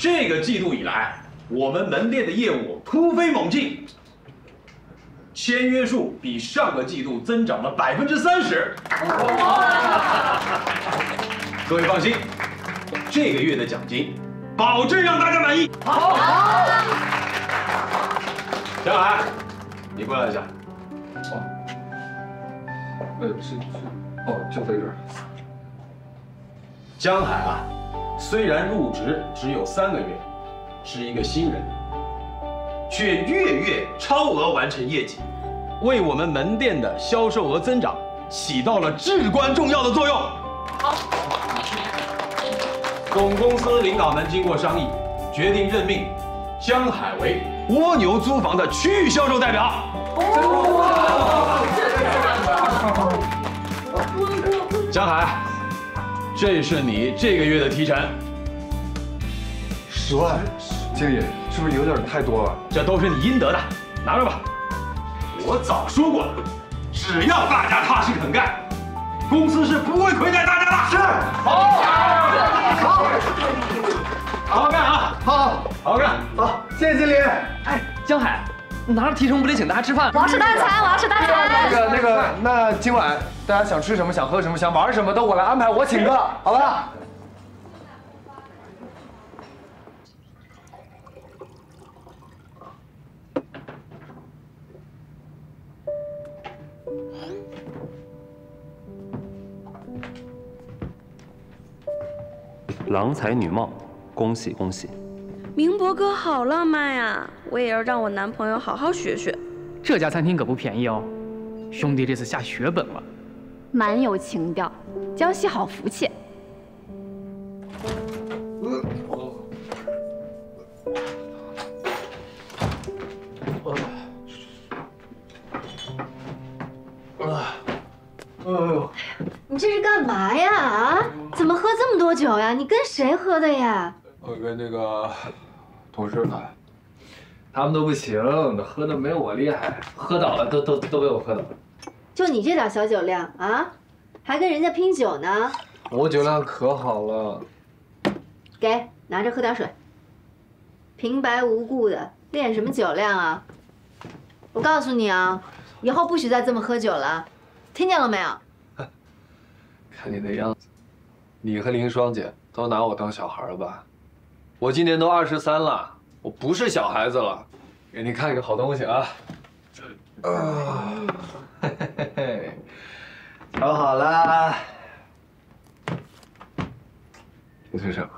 这个季度以来，我们门店的业务突飞猛进，签约数比上个季度增长了30%。各位放心，这个月的奖金保证让大家满意。好。江海，你过来一下。 就在这儿。 江海啊，虽然入职只有3个月，是一个新人，却月月超额完成业绩，为我们门店的销售额增长起到了至关重要的作用。好。总公司领导们经过商议，决定任命江海为蜗牛租房的区域销售代表。江海，这是你这个月的提成 10万，经理是不是有点太多了？ 这都是你应得的，拿着吧。我早说过了，只要大家踏实肯干，公司是不会亏待大家的。是。好好干啊！好好干！ 好，谢谢经理。 哎，江海，你拿着提成不得请大家吃饭？ 我要吃大餐，我要吃大餐。 那今晚大家想吃什么、想喝什么、想玩什么都我来安排，我请客，好吧？ 郎才女貌，恭喜恭喜！ 明博哥好浪漫呀，我也要让我男朋友好好学学。 这家餐厅可不便宜哦，兄弟这次下血本了， 蛮有情调，江西好福气。 你这是干嘛呀？啊？怎么喝这么多酒呀？你跟谁喝的呀？ 我跟那个同事呢，他们都不行，喝的没有我厉害，喝倒了，都被我喝倒了。 就你这点小酒量啊，还跟人家拼酒呢？ 我酒量可好了。 给，拿着喝点水。平白无故的练什么酒量啊？我告诉你啊，以后不许再这么喝酒了，听见了没有？ 看你那样子，你和林双姐都拿我当小孩了吧？我今年都23了，我不是小孩子了。给你看一个好东西啊！嘿嘿嘿，调好了。这是什么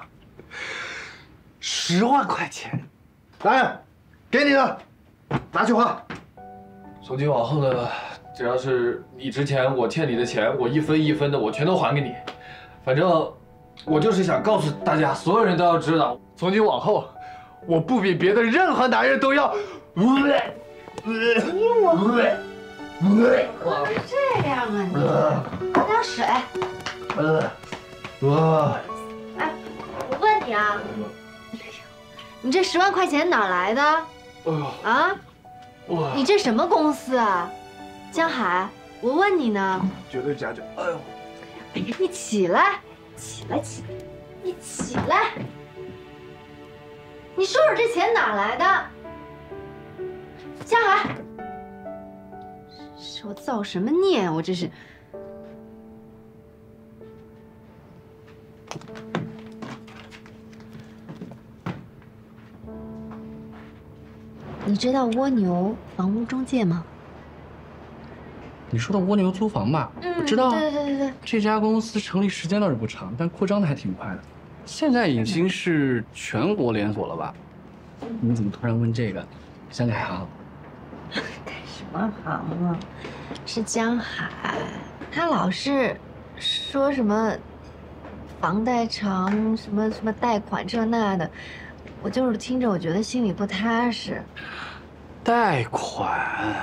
？10万块钱。来，给你的，拿去花。从今往后呢，只要是你之前我欠你的钱，我一分一分的我全都还给你。反正我就是想告诉大家，所有人都要知道，从今往后，我不比别的任何男人都要。我是这样啊你，喝点水。哎，我问你啊，你这10万块钱哪来的？啊？你这什么公司啊？江海，我问你呢。 绝对假酒。哎呦！ 你起来，起来，你起来！你说说这钱哪来的？江海，是我造什么孽啊？我这是。你知道蜗牛房屋中介吗？ 你说的蜗牛租房吧，我知道。 对。 这家公司成立时间倒是不长，但扩张的还挺快的。现在已经是全国连锁了吧？你怎么突然问这个？想改行？ 改什么行啊？是江海，他老是说什么房贷长，什么贷款这那的，我就是听着，我觉得心里不踏实。 贷款？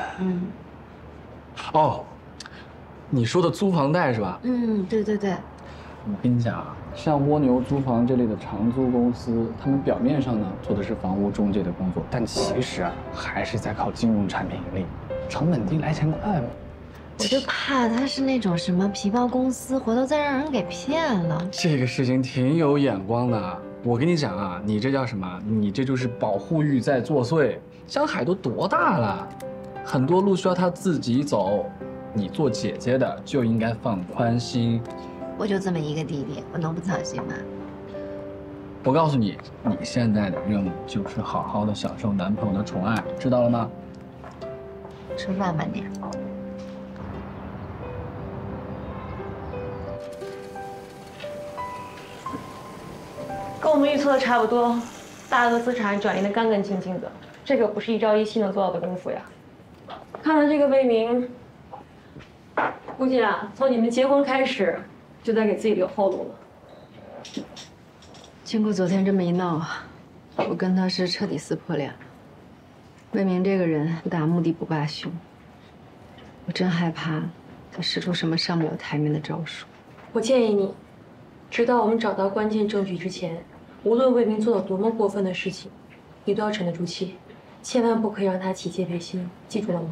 哦，你说的租房贷是吧？ 对。 我跟你讲啊，像蜗牛租房这类的长租公司，他们表面上呢做的是房屋中介的工作，但其实啊还是在靠金融产品盈利，成本低来钱快嘛。 我就怕他是那种什么皮包公司，回头再让人给骗了。 这个事情挺有眼光的， 我跟你讲啊，你这叫什么？你这就是保护欲在作祟。江海都多大了，很多路需要他自己走。你做姐姐的就应该放宽心。 我就这么一个弟弟，我能不操心吗？ 我告诉你，你现在的任务就是好好的享受男朋友的宠爱，知道了吗？ 吃饭慢点。 跟我们预测的差不多，大额资产转移的干干净净的，这个不是一朝一夕能做到的功夫呀。看来这个魏明，估计啊，从你们结婚开始，就在给自己留后路了。 经过昨天这么一闹啊，我跟他是彻底撕破脸了。魏明这个人不达目的不罢休，我真害怕他使出什么上不了台面的招数。 我建议你，直到我们找到关键证据之前，无论魏明做了多么过分的事情，你都要沉得住气，千万不可以让他起戒备心，记住了吗？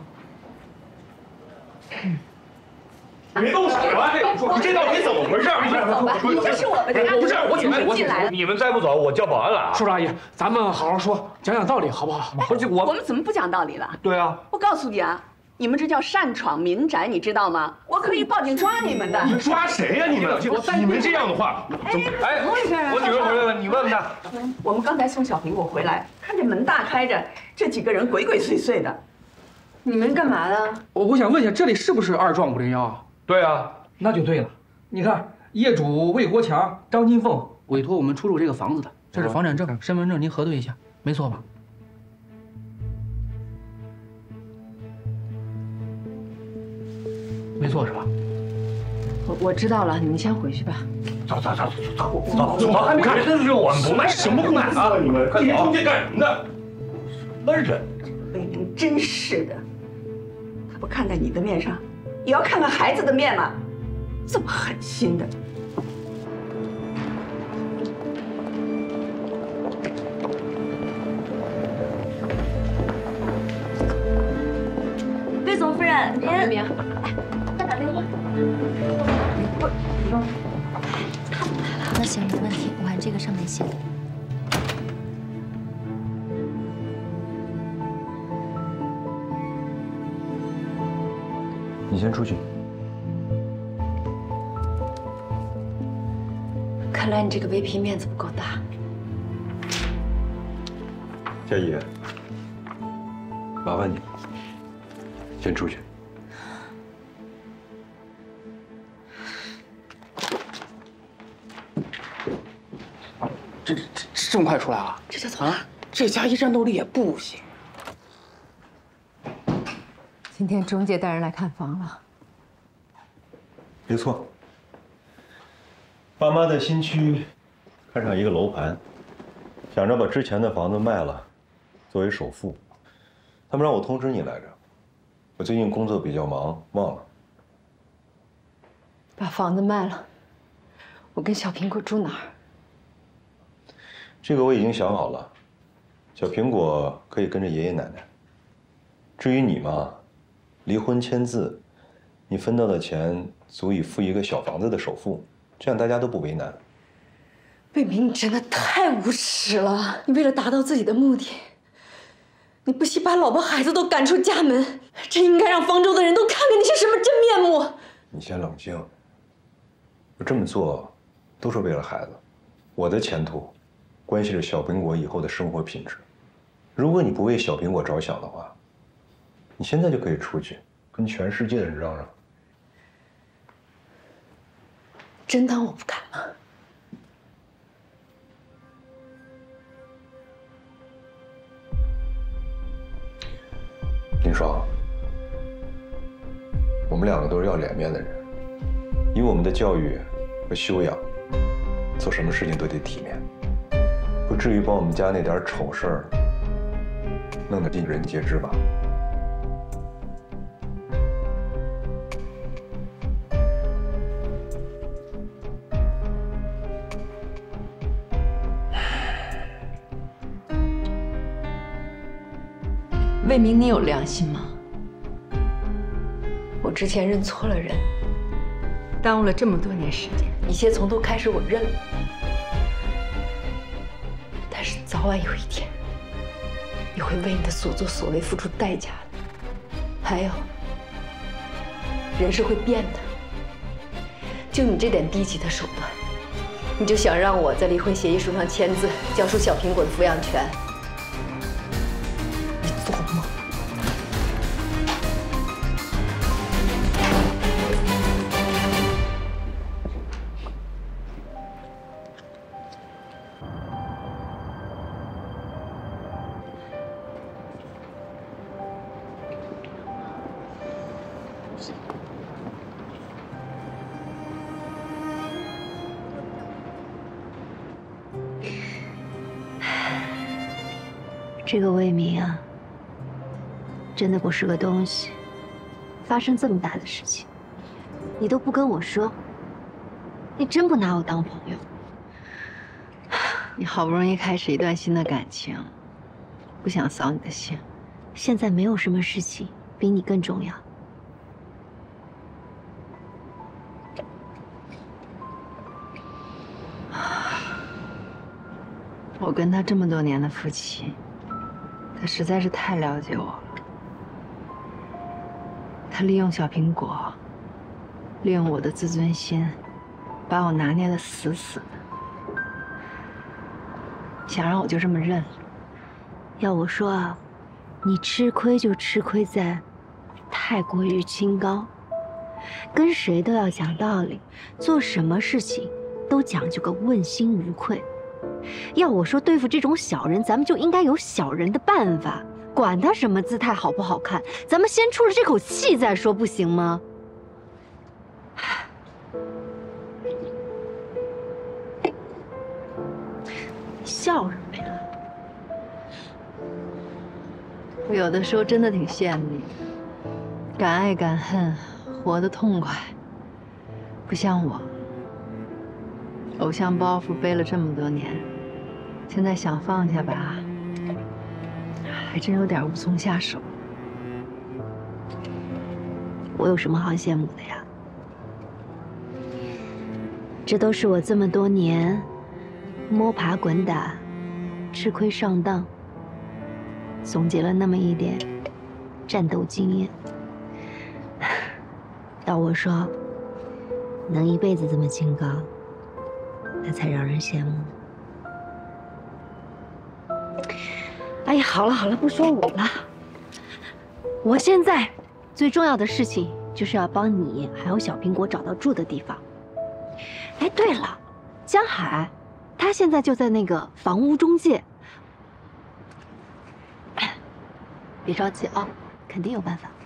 别动手啊！你这到底怎么回事？ 走吧，这是我们家， 不是我进来了。 你们再不走，我叫保安来啊！ 叔叔阿姨，咱们好好说，讲讲道理好不好？ 我们怎么不讲道理了？ 对啊， 我告诉你啊，你们这叫擅闯民宅，你知道吗？我可以报警抓你们的。 你们抓谁呀？你们这样的话，哎，我女儿回来了，你问问她。 我们刚才送小苹果回来，看见门大开着，这几个人鬼鬼祟祟的。 你们干嘛的？ 我想问一下，这里是不是2幢501啊？ 对啊， 那就对了。你看，业主魏国强、张金凤委托我们出入这个房子的，这是房产证、身份证，您核对一下，没错吧？没错是吧？ 我知道了，你们先回去吧。 走，还没看，这是我们不卖，什么不卖啊？你们一天出去干什么呢？什么人？ 魏明真是的，他不看在你的面上，也要看看孩子的面嘛，这么狠心的。 魏总夫人，您明， 再打电话。 那行，没问题，我按这个上面写的。 你先出去。 看来你这个 VP 面子不够大。 佳怡，麻烦你先出去。 这么快出来啊？ 这就走了。 这佳怡战斗力也不行。 今天中介带人来看房了。 没错，爸妈在新区看上一个楼盘，想着把之前的房子卖了，作为首付。他们让我通知你来着，我最近工作比较忙，忘了。 把房子卖了，我跟小苹果住哪儿？ 这个我已经想好了，小苹果可以跟着爷爷奶奶。至于你嘛，离婚签字，你分到的钱足以付一个小房子的首付，这样大家都不为难。 魏明，你真的太无耻了！你为了达到自己的目的，你不惜把老婆孩子都赶出家门，这应该让方舟的人都看看你是什么真面目。 你先冷静，我这么做都是为了孩子，我的前途关系着小苹果以后的生活品质。如果你不为小苹果着想的话，你现在就可以出去跟全世界的人嚷嚷。 真当我不敢吗？ 林爽，我们两个都是要脸面的人，以我们的教育和修养，做什么事情都得体面，不至于把我们家那点丑事儿弄得尽人皆知吧？ 魏明，你有良心吗？我之前认错了人，耽误了这么多年时间，一切从头开始，我认了。 早晚有一天，你会为你的所作所为付出代价的。还有，人是会变的。就你这点低级的手段，你就想让我在离婚协议书上签字，交出小苹果的抚养权？你做梦！ 这个魏明啊，真的不是个东西。发生这么大的事情，你都不跟我说，你真不拿我当朋友？你好不容易开始一段新的感情，不想扫你的兴。现在没有什么事情比你更重要。我跟他这么多年的夫妻。他实在是太了解我了。他利用小苹果，利用我的自尊心，把我拿捏得死死的，想让我就这么认了。要我说啊，你吃亏就吃亏在太过于清高，跟谁都要讲道理，做什么事情都讲究个问心无愧。要我说，对付这种小人，咱们就应该有小人的办法，管他什么姿态好不好看，咱们先出了这口气再说，不行吗？笑什么呀？我有的时候真的挺羡慕你的，敢爱敢恨，活得痛快，不像我。偶像包袱背了这么多年，现在想放下吧，还真有点无从下手。我有什么好羡慕的呀？这都是我这么多年摸爬滚打、吃亏上当，总结了那么一点战斗经验。要我说，能一辈子这么清高，那才让人羡慕。哎呀，好了好了，不说我了。我现在最重要的事情就是要帮你还有小苹果找到住的地方。哎，对了，江海，他现在就在那个房屋中介。别着急啊，肯定有办法。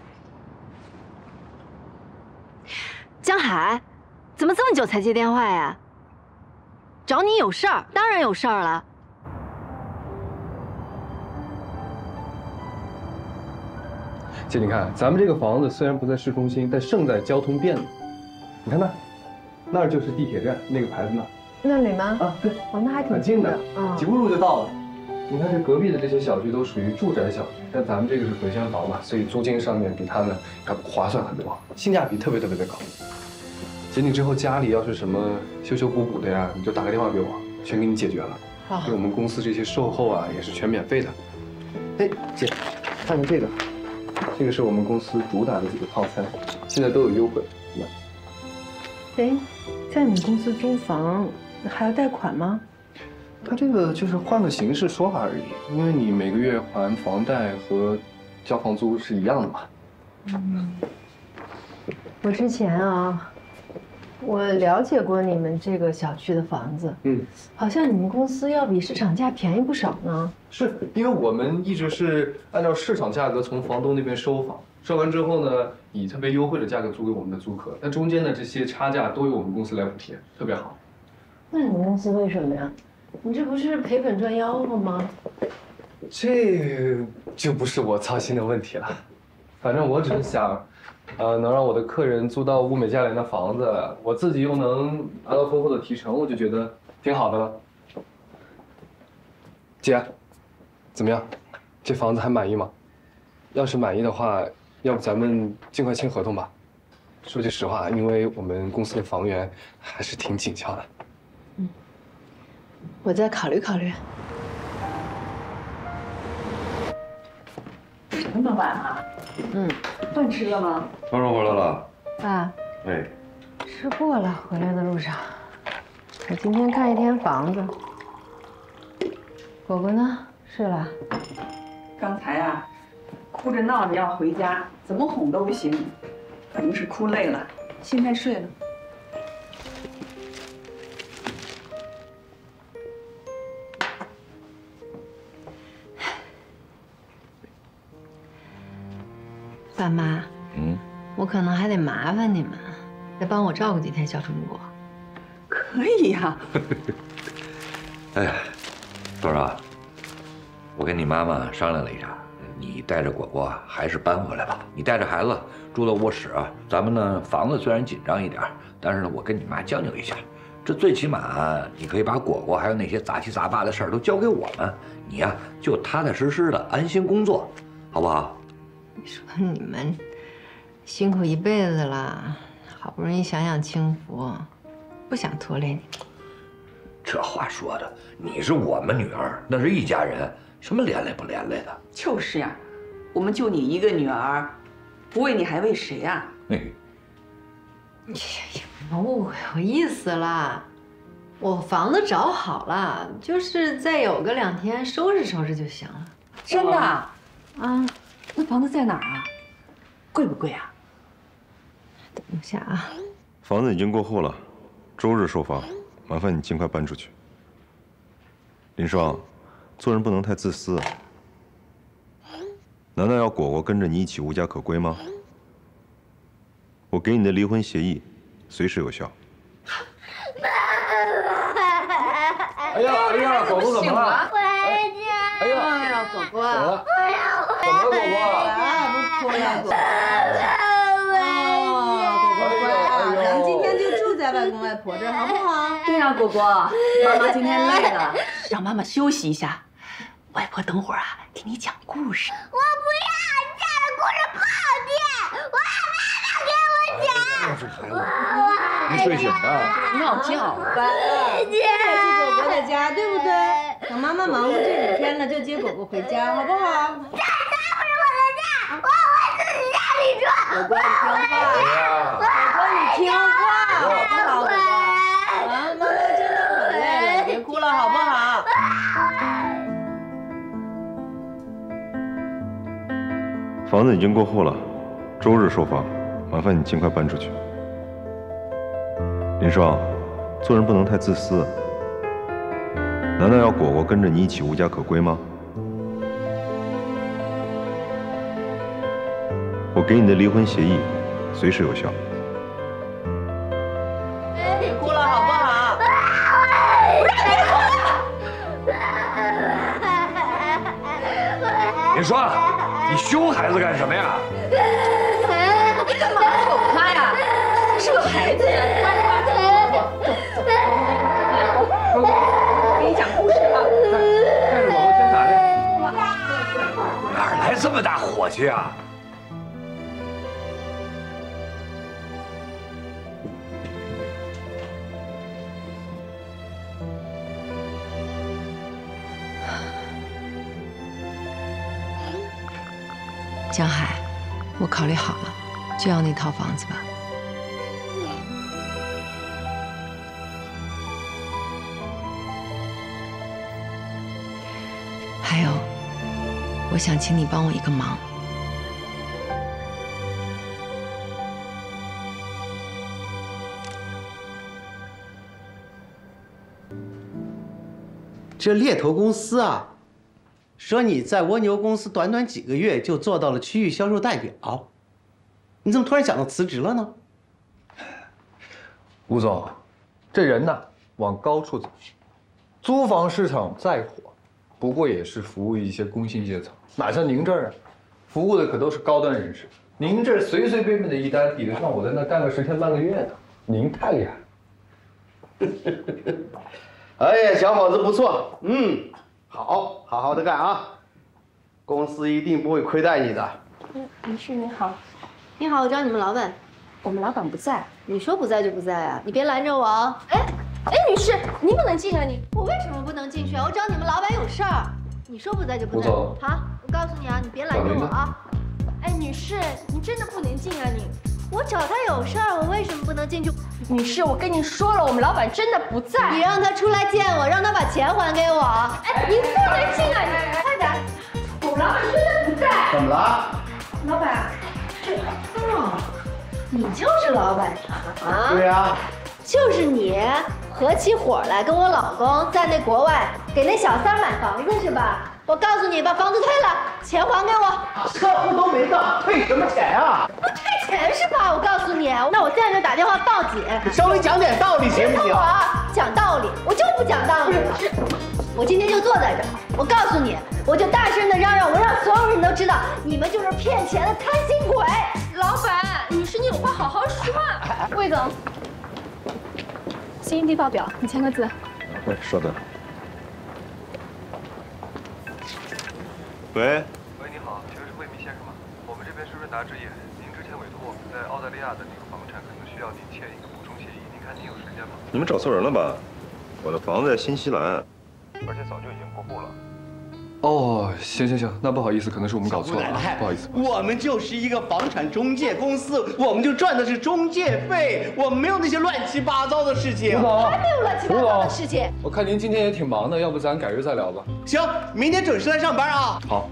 江海，怎么这么久才接电话呀？找你有事儿，当然有事儿了。 姐，你看，咱们这个房子虽然不在市中心，但胜在交通便利。你看那儿就是地铁站，那个牌子那儿。 那里吗？ 啊，对， 哦，那还挺很近的， 嗯， 几步路就到了。你看这隔壁的这些小区都属于住宅小区，但咱们这个是回迁房嘛，所以租金上面比他们要划算很多，性价比特别的高。姐，你之后家里要是什么修修补补的呀，你就打个电话给我，全给你解决了。 好， 对我们公司这些售后啊也是全免费的。哎，姐，看看这个，这个是我们公司主打的几个套餐，现在都有优惠。 哎，在你们公司租房还要贷款吗？ 它这个就是换个形式说法而已，因为你每个月还房贷和交房租是一样的嘛。 嗯，我之前啊，我了解过你们这个小区的房子，好像你们公司要比市场价便宜不少呢。 是因为我们一直是按照市场价格从房东那边收房，收完之后呢，以特别优惠的价格租给我们的租客，那中间的这些差价都由我们公司来补贴，特别好。 那你们公司为什么呀？你这不是赔本赚吆喝吗？ 这就不是我操心的问题了，反正我只是想，能让我的客人租到物美价廉的房子，我自己又能拿到丰厚的提成，我就觉得挺好的了。姐，怎么样？这房子还满意吗？要是满意的话，要不咱们尽快签合同吧。说句实话，因为我们公司的房源还是挺紧俏的。 我再考虑考虑。 那么晚啊？饭吃了吗？ 双双回来了。 爸， 哎， 吃过了，回来的路上。我今天看一天房子。果果呢？睡了？ 刚才啊，哭着闹着要回家，怎么哄都不行，可能是哭累了，现在睡了。 爸妈，我可能还得麻烦你们，再帮我照顾几天小春果。 可以呀。 哎，豆啊，我跟你妈妈商量了一下，你带着果果还是搬回来吧。你带着孩子住到卧室啊，咱们呢房子虽然紧张一点，但是呢我跟你妈将就一下，这最起码你可以把果果还有那些杂七杂八的事儿都交给我们，你呀就踏踏实实的安心工作，好不好？ 你说你们辛苦一辈子了，好不容易享享清福，不想拖累你。 这话说的，你是我们女儿，那是一家人，什么连累不连累的？ 就是呀，我们就你一个女儿，不为你还为谁呀？ 误会我意思了，我房子找好了，就是再有个2天收拾收拾就行了。 真的？啊，那房子在哪儿啊？贵不贵啊？ 等一下啊， 房子已经过户了，周日售房，麻烦你尽快搬出去。林双，做人不能太自私。难道要果果跟着你一起无家可归吗？我给你的离婚协议随时有效。 哎呀，果果怎么了？哎呀， 果果， 怎么了？怎么了，果果？ 不哭了，果果。 咱们今天就住在外公外婆这儿，好不好？ 对呀，果果，妈妈今天累了，让妈妈休息一下。外婆等会儿啊，给你讲故事。 我不要，你讲的故事不好听，我要妈妈给我讲。 是孩子，没睡醒呢。 闹觉吧？ 这是果果的家，对不对？等妈妈忙活这几天了，就接果果回家，好不好？这不是我的家，我回自己家里住。果果，你听话。果果，你听话，好不好？果果，啊，妈妈真的很累了，别哭了，好不好？ 房子已经过户了，周日售房，麻烦你尽快搬出去。林双，做人不能太自私。难道要果果跟着你一起无家可归吗？我给你的离婚协议随时有效。 别哭了，好不好？ 林双，你凶孩子干什么呀？ 你干嘛哄他呀？他是个孩子呀，乖乖走，给你讲故事啊。 看着宝宝先打的。 哪来这么大火气啊？ 江海，我考虑好了，就要那套房子吧。还有，我想请你帮我一个忙。 这猎头公司啊，说你在蜗牛公司短短几个月就做到了区域销售代表，你怎么突然想到辞职了呢？ 吴总，这人呐往高处走，租房市场再火，不过也是服务一些工薪阶层，哪像您这儿啊，服务的可都是高端人士。您这随随便便的一单，抵得上我在那干个10天半个月的，您太厉害了。 哎呀，小伙子不错，好好的干啊，公司一定不会亏待你的。 女士你好， 你好，我找你们老板。 我们老板不在。 你说不在就不在啊，你别拦着我哦。 哎，女士，你不能进啊你。 我为什么不能进去啊？我找你们老板有事儿。你说不在就不在。 吴总， 好， 告诉你啊，你别拦着我啊！哎，女士，你真的不能进啊你！我找他有事儿，我为什么不能进去？ 女士，我跟你说了，我们老板真的不在。 你让他出来见我，让他把钱还给我。 哎，你不能进啊！你快点！我们老板真的不在。 怎么了？ 老板， 你就是老板啊？ 对呀。 就是你合起伙来跟我老公在那国外给那小三买房子是吧？我告诉你，把房子退了，钱还给我。 客户都没到，退什么钱呀？ 不退钱是吧？我告诉你，那我现在就打电话报警。 你稍微讲点道理行不行？ 我讲道理，我就不讲道理了。我今天就坐在这儿，我告诉你，我就大声的嚷嚷，我让所有人都知道，你们就是骗钱的贪心鬼。 老板，女士，你有话好好说。 魏总，新地报表，你签个字。 喂，稍等。喂， 你好，请问是魏明先生吗？我们这边是润达置业，您之前委托我们在澳大利亚的那个房产，可能需要您签一个补充协议，您看您有时间吗？ 你们找错人了吧？我的房子在新西兰，而且早就已经过户了。 哦，行，那不好意思，可能是我们搞错了，不好意思。 我们就是一个房产中介公司，我们就赚的是中介费，我们没有那些乱七八糟的事情。 还没有乱七八糟的事情。 我看您今天也挺忙的，要不咱改日再聊吧？ 行，明天准时来上班啊。 好。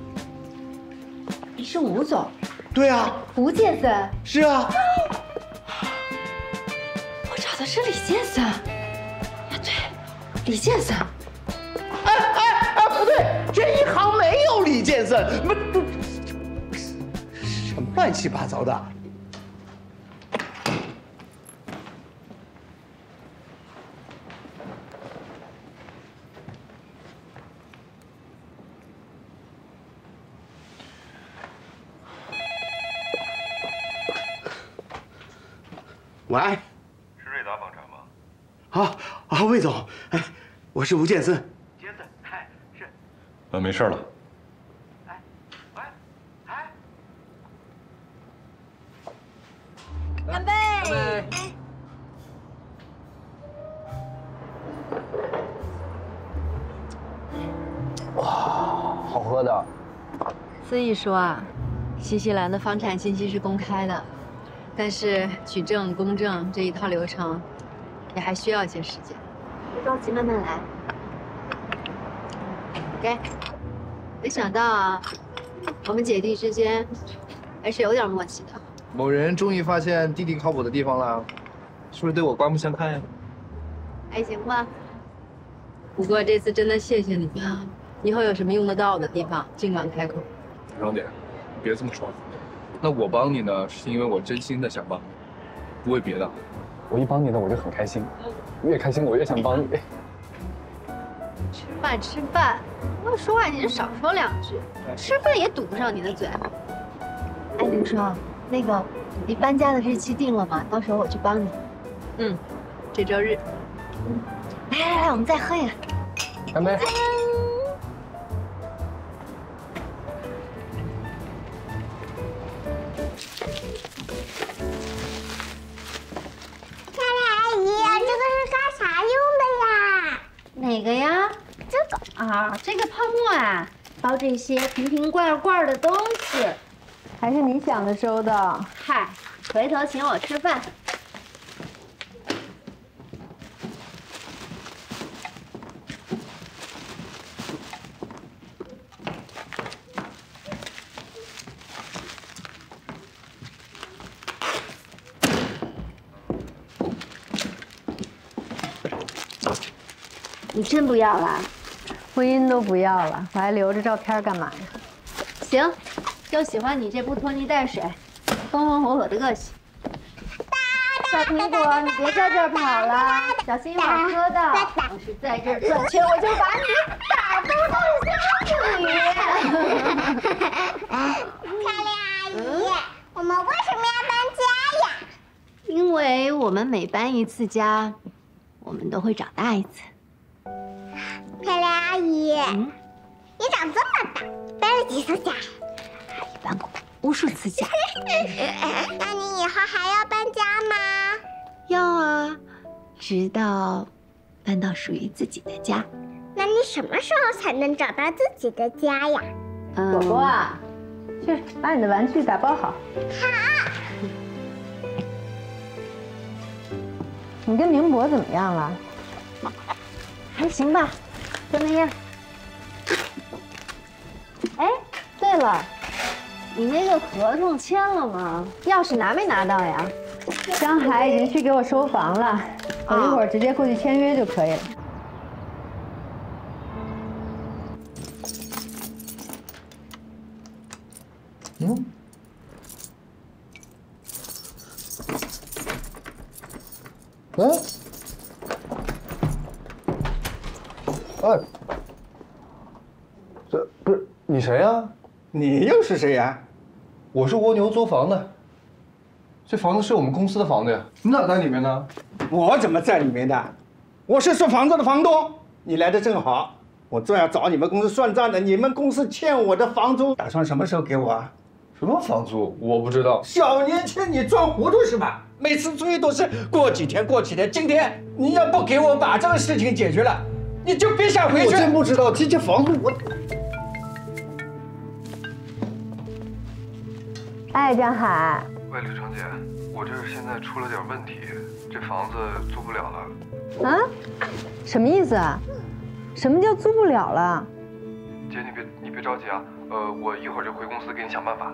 你是吴总？ 对啊。 吴建森？ 是啊。 我找的是李建森。啊，对，李建森。 不对，这一行没有李建森，什么乱七八糟的。喂， 是瑞达房产吗？ 魏总，哎，我是吴建森。 没事了。 干杯！ 哇，好喝的。 所以说啊，新西兰的房产信息是公开的，但是取证、公证这一套流程，也还需要一些时间。 别着急，慢慢来。给。没想到啊，我们姐弟之间还是有点默契的。 某人终于发现弟弟靠谱的地方了，是不是对我刮目相看呀？ 还行吧。 不过这次真的谢谢你了，以后有什么用得到的地方，尽管开口。 小点，别这么说。那我帮你呢，是因为我真心的想帮你，不为别的。 我一帮你呢，我就很开心，越开心我越想帮你。 吃饭，要说话你就少说两句。吃饭也堵不上你的嘴。哎，林双，那个你搬家的日期定了吗？到时候我去帮你。 这周日。 来，我们再喝一个。 干杯！ 漂亮阿姨，这个是干啥用的呀？ 哪个呀？这个啊，这个泡沫啊，包这些瓶瓶罐罐的东西， 还是你想的周到。 嗨，回头请我吃饭。你真不要了？ 婚姻都不要了，我还留着照片干嘛呀？ 行，就喜欢你这不拖泥带水、风风火火的个性。小苹果，你别在这儿跑了，小心一会儿磕到。要是在这儿转圈，我就把你打到豆腐里。 漂亮阿姨，我们为什么要搬家呀？ 因为我们每搬一次家，我们都会长大一次。 漂亮阿姨，你长这么大，搬了几次家？ 阿姨搬过无数次家。 那你以后还要搬家吗？ 要啊，直到搬到属于自己的家。 那你什么时候才能找到自己的家呀？ 果果啊，去把你的玩具打包好。 好。 你跟明博怎么样了？ 还行吧，就那样。哎，对了，你那个合同签了吗？钥匙拿没拿到呀？ 江海已经去给我收房了，我一会儿直接过去签约就可以了。 嗯。哎。哎。这不是你谁呀？ 你又是谁呀？ 我是蜗牛租房的。这房子是我们公司的房子呀，你咋在里面呢？ 我怎么在里面的？我是租房子的房东。你来的正好，我正要找你们公司算账的。你们公司欠我的房租，打算什么时候给我啊？ 什么房租？我不知道。 小年轻，你装糊涂是吧？每次注意都是过几天过几天。今天你要不给我把这个事情解决了，你就别想回去。 我真不知道这房租我。 哎，江海。 喂，吕成姐，我这现在出了点问题，这房子租不了了。 啊？什么意思啊？什么叫租不了了？ 姐，你别着急啊，我一会儿就回公司给你想办法。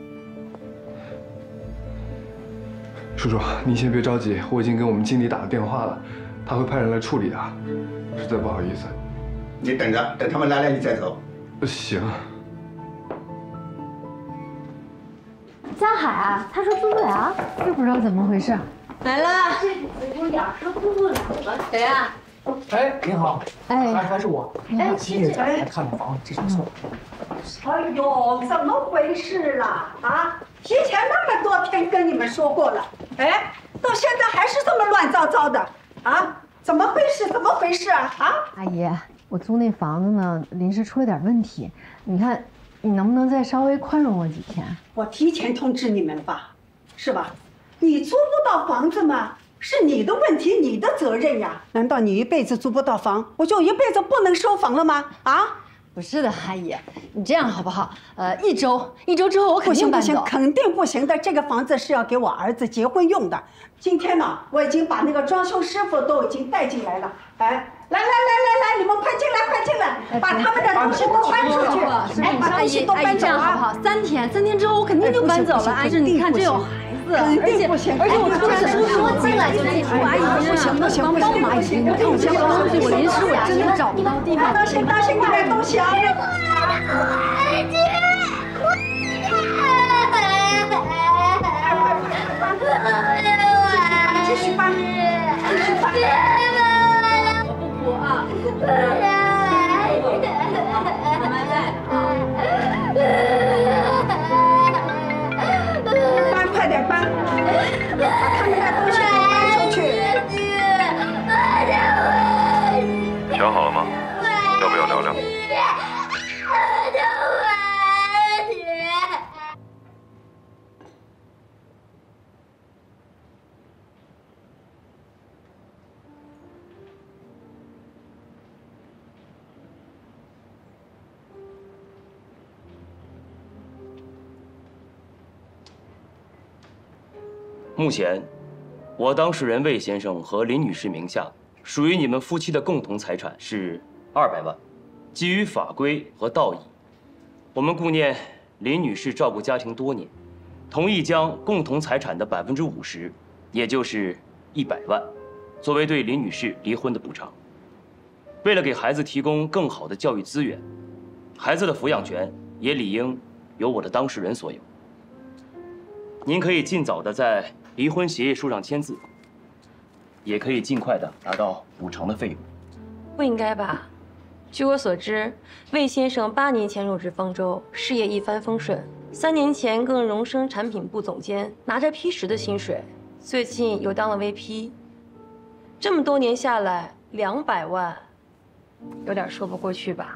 叔叔，您先别着急，我已经给我们经理打了电话了，他会派人来处理的。实在不好意思。 你等着，等他们来了你再走。 行。 江海啊，他说租不了， 又不知道怎么回事。 来了，这嘴有点说租不了了。谁啊？ 哎，您好， 哎， 还是我。 哎， 今日来看房，这是错。 哎呦，怎么回事啦？啊，提前那么多天跟你们说过了，哎，到现在还是这么乱糟糟的啊？怎么回事？怎么回事啊？啊， 阿姨，我租那房子呢，临时出了点问题，你看你能不能再稍微宽容我几天？ 我提前通知你们吧，是吧？你租不到房子吗？是你的问题，你的责任呀！难道你一辈子租不到房，我就一辈子不能收房了吗？啊？ 不是的，阿姨，你这样好不好？一周之后我肯定搬走。 不行，肯定不行的。这个房子是要给我儿子结婚用的。今天呢，我已经把那个装修师傅都已经带进来了。哎，来，你们快进来，把他们的东西都搬出去。 哎，把东西都搬走好不好？3天之后我肯定就搬走了。阿姨，你看这有孩子，而且我突然说进来就进来，阿姨不行，帮忙阿姨，你看我这东西我临时我真的找不到地方。 当心你的东西啊！继续搬。 我不哭啊！慢慢来。 搬，快点搬，把他们的东西都搬出去。 想好了吗？要不要聊聊？ 目前，我当事人魏先生和林女士名下属于你们夫妻的共同财产是200万。基于法规和道义，我们顾念林女士照顾家庭多年，同意将共同财产的50%，也就是100万，作为对林女士离婚的补偿。为了给孩子提供更好的教育资源，孩子的抚养权也理应由我的当事人所有。您可以尽早的在离婚协议书上签字，也可以尽快的拿到补偿的费用。 不应该吧？据我所知，魏先生8年前入职方舟，事业一帆风顺，3年前更荣升产品部总监，拿着P10的薪水，最近又当了 VP。这么多年下来，200万，有点说不过去吧？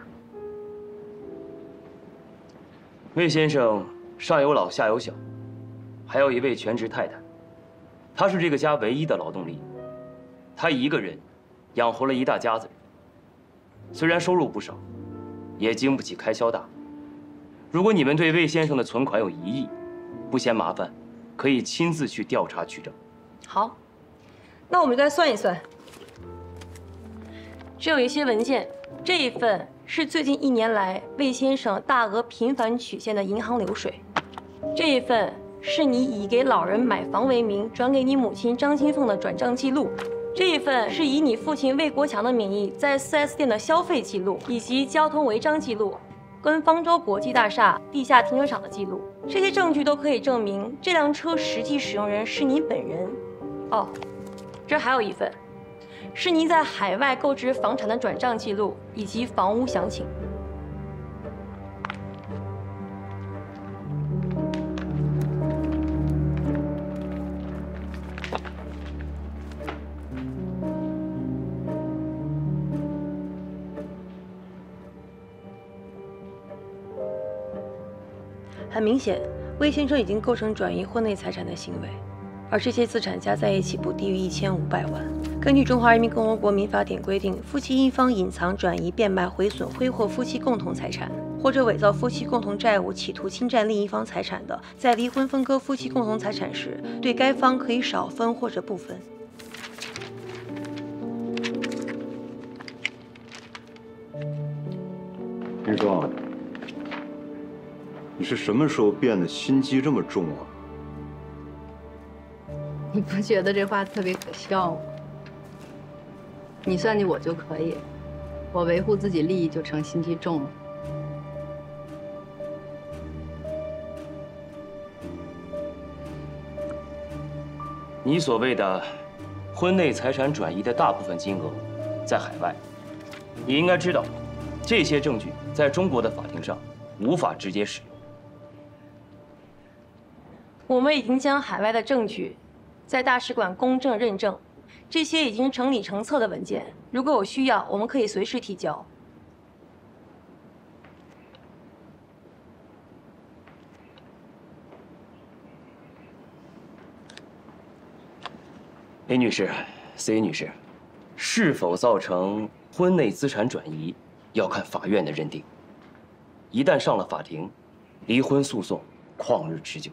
魏先生上有老下有小，还有一位全职太太，他是这个家唯一的劳动力。他一个人养活了一大家子人，虽然收入不少，也经不起开销大。 如果你们对魏先生的存款有疑义，不嫌麻烦，可以亲自去调查取证。 好，那我们再算一算。这有一些文件，这一份是最近1年来魏先生大额频繁取现的银行流水，这一份是你以给老人买房为名转给你母亲张金凤的转账记录，这一份是以你父亲魏国强的名义在4S店的消费记录，以及交通违章记录，跟方舟国际大厦地下停车场的记录。这些证据都可以证明这辆车实际使用人是你本人。哦，这还有一份，是你在海外购置房产的转账记录以及房屋详情。很明显，魏先生已经构成转移婚内财产的行为，而这些资产加在一起不低于1500万。根据《中华人民共和国民法典》规定，夫妻一方隐藏、转移、变卖、毁损、挥霍夫妻共同财产，或者伪造夫妻共同债务，企图侵占另一方财产的，在离婚分割夫妻共同财产时，对该方可以少分或者不分。 林双，你是什么时候变得心机这么重啊？ 你不觉得这话特别可笑吗？你算计我就可以，我维护自己利益就成心机重了。 你所谓的婚内财产转移的大部分金额在海外，你应该知道，这些证据在中国的法庭上无法直接使用。 我们已经将海外的证据在大使馆公证认证，这些已经成理成册的文件，如果有需要，我们可以随时提交。 林女士、C 女士，是否造成婚内资产转移，要看法院的认定。一旦上了法庭，离婚诉讼旷日持久，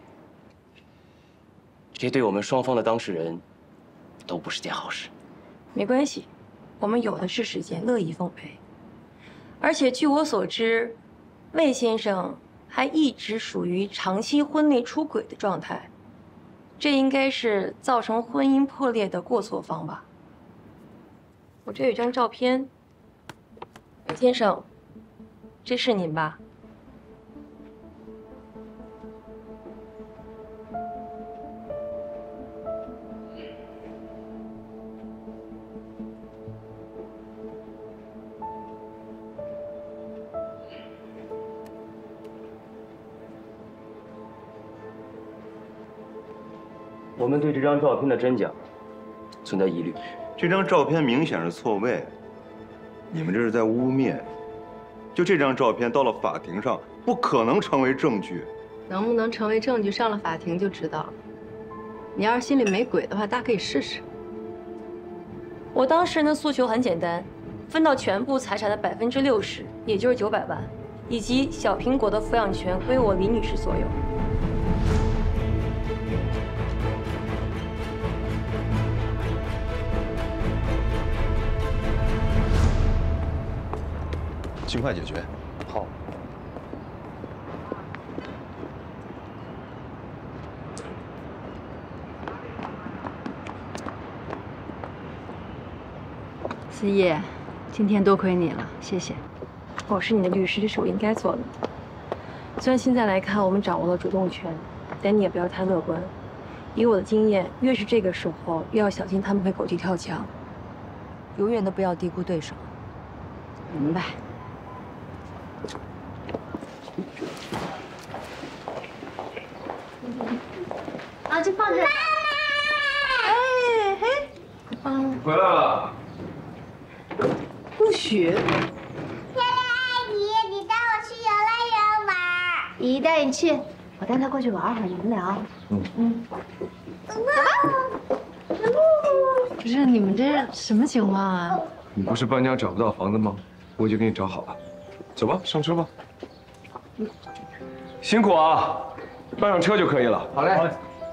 这对我们双方的当事人都不是件好事。 没关系，我们有的是时间，乐意奉陪。而且据我所知，魏先生还一直属于长期婚内出轨的状态，这应该是造成婚姻破裂的过错方吧。我这有一张照片，魏先生，这是您吧？ 我们对这张照片的真假存在疑虑。 这张照片明显是错位，你们这是在污蔑。就这张照片到了法庭上，不可能成为证据。 能不能成为证据，上了法庭就知道了。你要是心里没鬼的话，大可以试试。 我当事人的诉求很简单，分到全部财产的60%，也就是900万，以及小苹果的抚养权归我李女士所有。 尽快解决。 好。 思叶，今天多亏你了，谢谢。 我是你的律师，这是我应该做的。虽然现在来看我们掌握了主动权，但你也不要太乐观。以我的经验，越是这个时候，越要小心他们会狗急跳墙。 永远都不要低估对手。 明白。 啊，就放这。妈妈！哎嘿， 你回来了。 不许！ 漂亮阿姨，你带我去游乐园玩。 姨带你去，我带他过去玩会儿，你们聊。 不是你们这是什么情况啊？ 你不是搬家找不到房子吗？我已经给你找好了，走吧，上车吧。 辛苦啊，搬上车就可以了。 好嘞。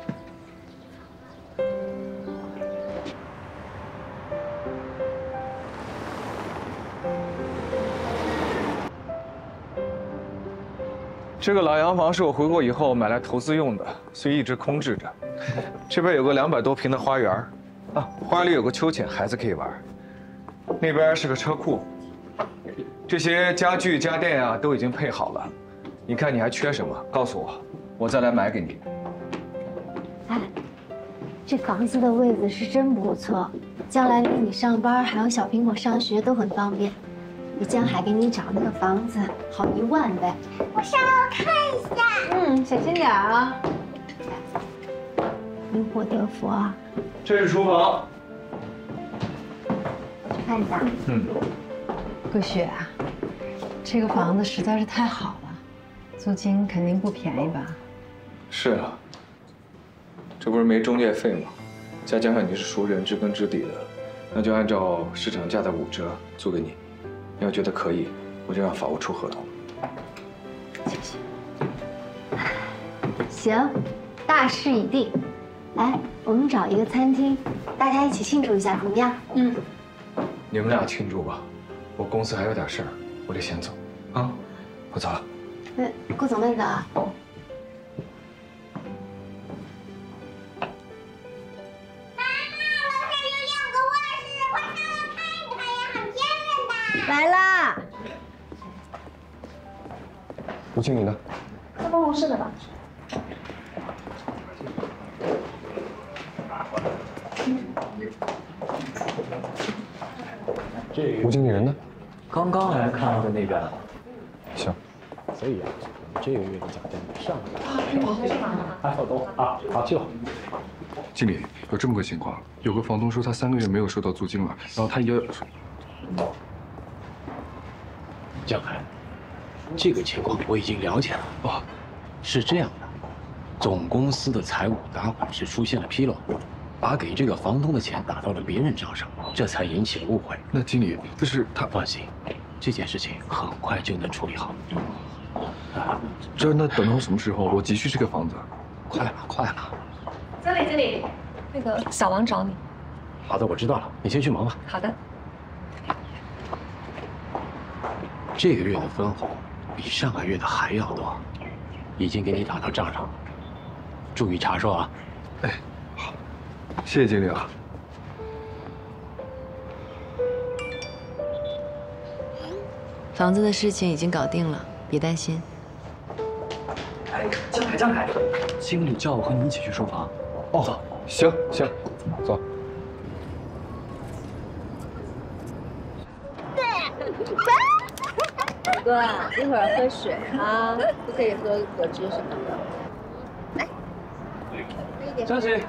这个老洋房是我回国以后买来投资用的，所以一直空置着。这边有个200多平的花园，啊，花里有个秋千，孩子可以玩。那边是个车库，这些家具家电啊都已经配好了。你看你还缺什么？告诉我，我再来买给你。 哎，这房子的位置是真不错，将来离你上班还有小苹果上学都很方便。比江海给你找那个房子好10000倍。 我上楼看一下。 小心点啊。因祸得福啊。 这是厨房。 去看一下。 桂雪啊，这个房子实在是太好了，租金肯定不便宜吧？ 是啊，这不是没中介费吗？再加上你是熟人，知根知底的，那就按照市场价的5折租给你。你要觉得可以，我就让法务出合同。 谢谢。行，大事已定。来，我们找一个餐厅，大家一起庆祝一下，怎么样？ 你们俩庆祝吧，我公司还有点事儿，我得先走啊，我走了。 顾总慢走啊。 来啦！ 吴经理呢？ 在办公室呢吧？ 吴经理人呢？ 刚刚来看到的那边。 行。 所以啊，这个月的奖金上还好多啊，好去吧。 经理，有这么个情况，有个房东说他3个月没有收到租金了，然后他也。 江海，这个情况我已经了解了。哦，是这样的，总公司的财务打款是出现了纰漏，把给这个房东的钱打到了别人账上，这才引起了误会。 那经理，但是他放心，这件事情很快就能处理好。 那等到什么时候？我急需这个房子。 快了，快了。 经理，那个小王找你。 好的，我知道了，你先去忙吧。 好的。 这个月的分红比上个月的还要多，已经给你打到账上了，注意查收啊！ 哎，好，谢谢经理啊。 房子的事情已经搞定了，别担心。 哎，江海，经理叫我和你一起去收房。 哦，走，行，走。 哥，一会儿喝水啊，不可以喝果汁什么的。来，喝一点。 张姐，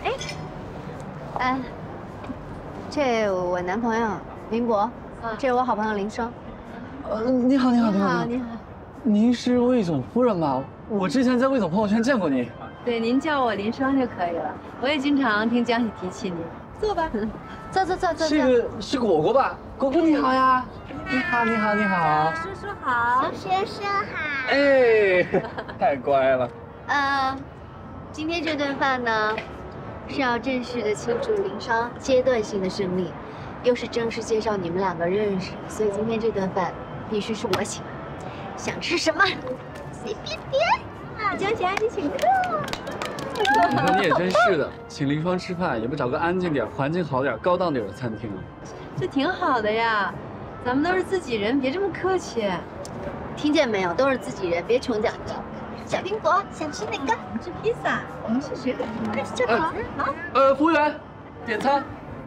这我男朋友林博，这是我好朋友林双。 你好。 你好。 您是魏总夫人吗？我之前在魏总朋友圈见过您。 对，您叫我林双就可以了。我也经常听江喜提起你。 坐吧， 坐。 这个是果果吧？果果你好呀。你好。 叔叔好， 学生好。 哎，太乖了。 今天这顿饭呢，是要正式的庆祝林双阶段性的胜利，又是正式介绍你们2个认识，所以今天这顿饭必须是我请。想吃什么？随便点。江姐，你请客。 你看你也真是的，请林双吃饭也不找个安静点、环境好点、高档点的餐厅啊。 这挺好的呀，咱们都是自己人，别这么客气。 听见没有？都是自己人，别穷讲究。小苹果，想吃哪个？ 我们吃披萨，我们吃水果，快吃好。 好。服务员，点餐。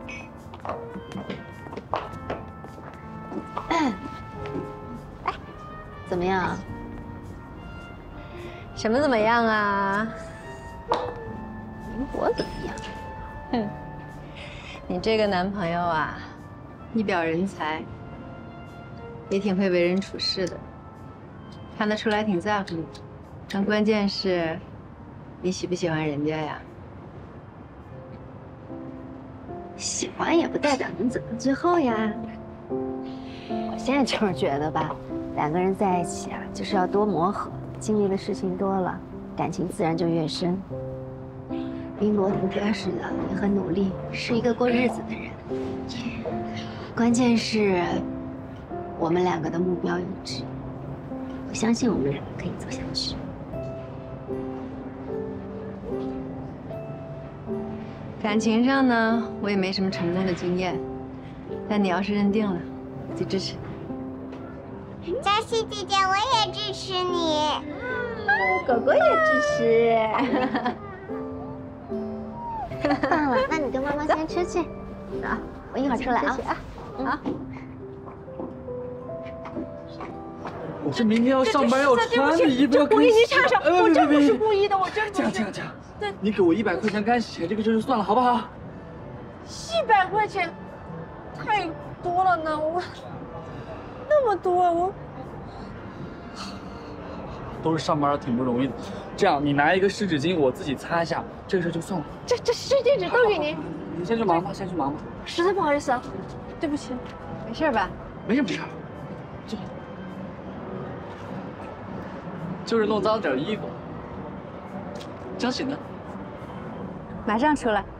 怎么样？ 什么怎么样啊？ 我怎么样？ 你这个男朋友啊，一表人才，也挺会为人处事的，看得出来挺在乎你。但关键是，你喜不喜欢人家呀？ 喜欢也不代表能走到最后呀。我现在就是觉得吧，2个人在一起啊，就是要多磨合， 经历的事情多了，感情自然就越深。璎珞挺踏实的，也很努力，是一个过日子的人。关键是，我们两个的目标一致，我相信我们两个可以走下去。感情上呢，我也没什么成功的经验，但你要是认定了，我就支持你。 嘉熙姐姐，我也支持你。 狗狗也支持。 棒了，那你跟妈妈先出去。 走，我一会儿出来啊。好。 我这明天要上班要穿的衣服要我给你插上，我真不是故意的，我真不是。 这样，你给我100块钱干洗钱，这个事就算了，好不好 ？100块钱，太多了呢，我那么多，我都是上班挺不容易的。这样，你拿一个湿纸巾，我自己擦一下，这个事就算了。 这湿巾纸都给您。 你先去忙吧，先去忙吧。 实在不好意思啊，对不起。 没事吧？ 没事。就是弄脏点衣服。张喜呢？ 马上出来。